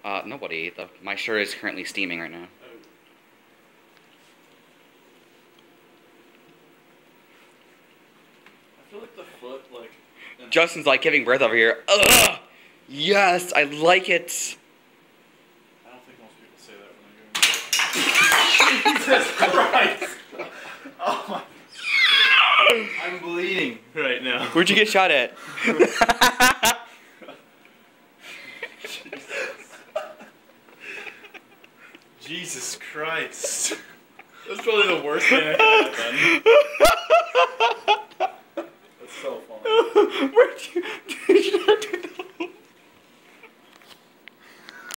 Nobody. My shirt is currently steaming right now. I feel like the foot, like... Justin's like giving birth over here. Ugh! Yes, I like it. I don't think most people say that when they're Jesus Christ! Oh my... I'm bleeding right now. Where'd you get shot at? Jesus Christ. That's probably the worst thing I could have done. That's so funny. Where'd you...